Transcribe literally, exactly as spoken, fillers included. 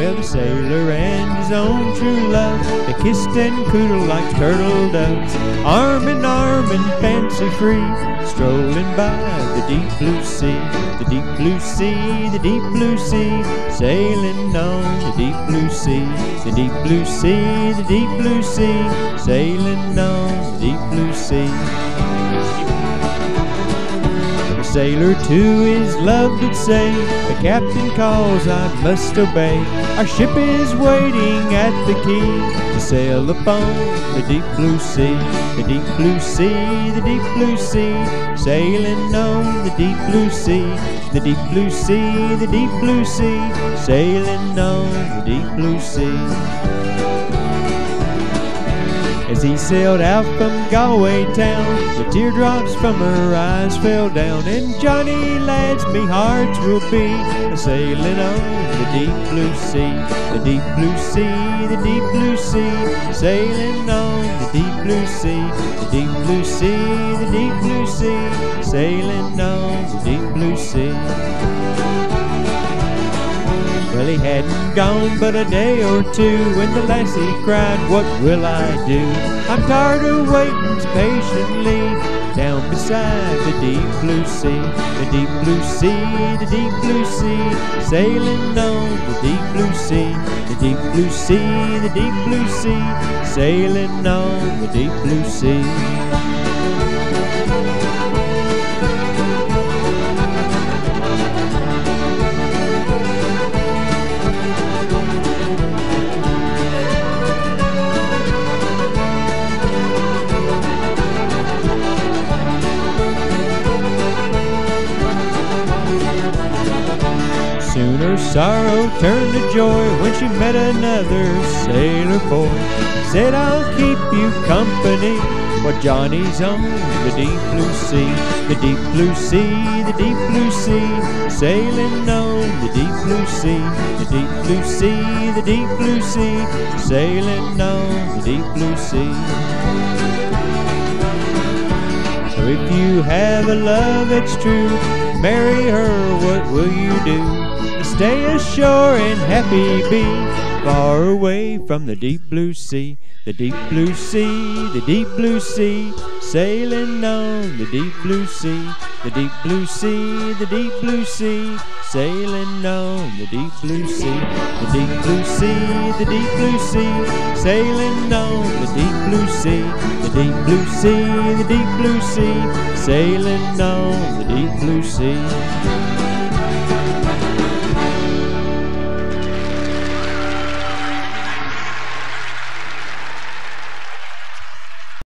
Well, the sailor and his own true love, they kissed and cuddled like turtle doves, arm in arm and fancy free, strolling by the deep blue sea, the deep blue sea, the deep blue sea, sailing on the deep blue sea, the deep blue sea, the deep blue sea, sailing on the deep blue sea. The sailor to his love did say, the captain calls, I must obey. Our ship is waiting at the quay to sail upon the deep blue sea, the deep blue sea, the deep blue sea, sailing on the deep blue sea, the deep blue sea, the deep blue sea, sailing on the deep blue sea. As he sailed out from Galway town, the teardrops from her eyes fell down, and Johnny lads, me hearts will be sailing on the deep blue sea, the deep blue sea, the deep blue sea, sailing on the deep blue sea, the deep blue sea, the deep blue sea, sailing on the deep blue sea. Well, he hadn't gone but a day or two when the lassie cried, what will I do? I'm tired of waiting patiently down beside the deep blue sea, the deep blue sea, the deep blue sea, sailing on the deep blue sea, the deep blue sea, the deep blue sea, sailing on the deep blue sea. Soon her sorrow turned to joy when she met another sailor boy. Said, I'll keep you company while Johnny's on the deep blue sea, the deep blue sea, the deep blue sea, sailing on the deep blue sea, the deep blue sea, the deep blue sea, sailing on the deep blue sea. So if you have a love that's true, marry her, what will you do? Stay ashore and happy be, far away from the deep blue sea, the deep blue sea, the deep blue sea, sailing on the deep blue sea, the deep blue sea, the deep blue sea, sailing on the deep blue sea, the deep blue sea, the deep blue sea, sailing on the deep blue sea, the deep blue sea, the deep blue sea, sailing on the deep blue sea.